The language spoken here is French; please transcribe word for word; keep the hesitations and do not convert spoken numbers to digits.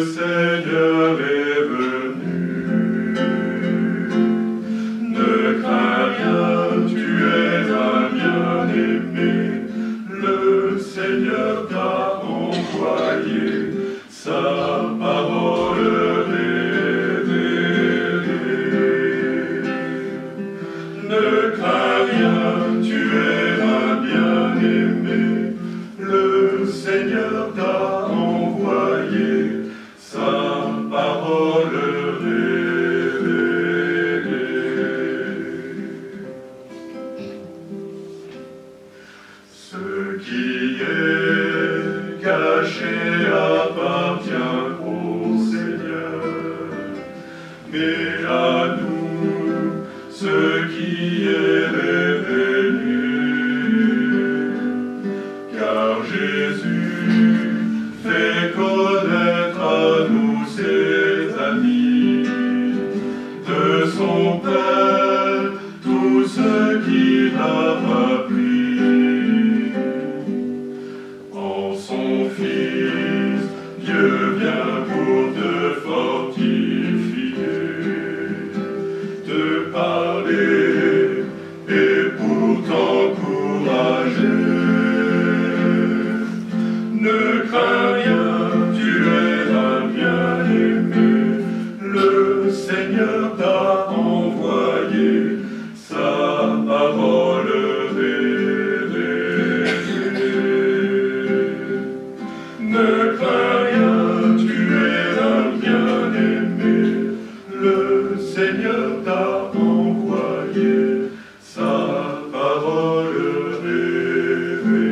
Seigneur est venu. Ne crains rien, tu es un bien-aimé. Le Seigneur t'a envoyé sa parole révélée. Ne crains rien, tu es un bien-aimé. Le Seigneur t'a envoyé sa parole révélée. Ce qui est caché appartient au Seigneur, mais à nous, ce qui est révélé. Car Jésus fait connaître à nous ses amis, de son Père, tout ce qu'il a appris. En son Fils, Dieu vient pour te fortifier, te parler et pour t'encourager. Ne crains rien, tu es un bien-aimé. Le Seigneur t'a envoyé sa parole révélée. Ne crains rien, tu es un bien-aimé. Le Seigneur t'a envoyé sa parole révélée.